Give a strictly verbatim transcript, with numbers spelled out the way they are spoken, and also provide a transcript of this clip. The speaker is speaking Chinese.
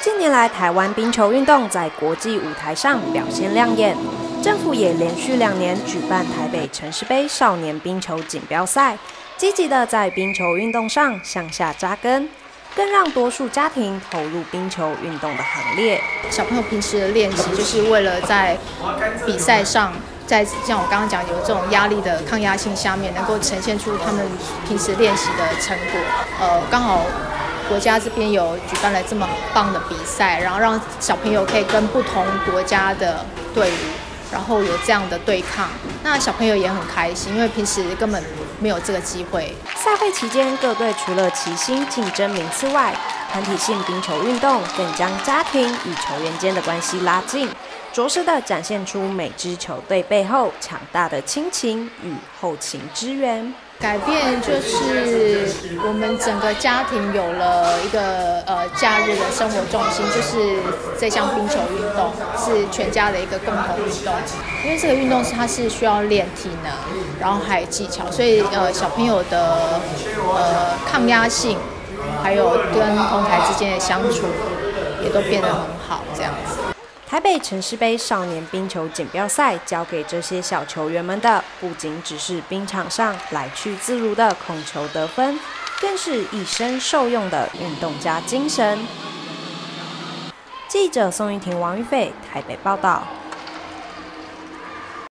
近年来，台湾冰球运动在国际舞台上表现亮眼，政府也连续两年举办台北城市杯少年冰球锦标赛，积极的在冰球运动上向下扎根，更让多数家庭投入冰球运动的行列。 小朋友平时的练习，就是为了在比赛上，在像我刚刚讲有这种压力的抗压性下面，能够呈现出他们平时练习的成果。呃，刚好国家这边有举办了这么棒的比赛，然后让小朋友可以跟不同国家的队伍，然后有这样的对抗，那小朋友也很开心，因为平时根本没有这个机会。 赛会期间，各队除了齐心竞争名次外，团体性冰球运动更将家庭与球员间的关系拉近，着实的展现出每支球队背后强大的亲情与后勤支援。 改变就是我们整个家庭有了一个呃假日的生活重心，就是这项冰球运动是全家的一个共同运动。因为这个运动是它是需要练体能，然后还有技巧，所以呃小朋友的呃抗压性，还有跟同台之间的相处，也都变得很好，这样子。 台北城市杯少年冰球锦标赛交给这些小球员们的，不仅只是冰场上来去自如的控球得分，更是一生受用的运动家精神。记者宋玉婷、王玉斐台北报道。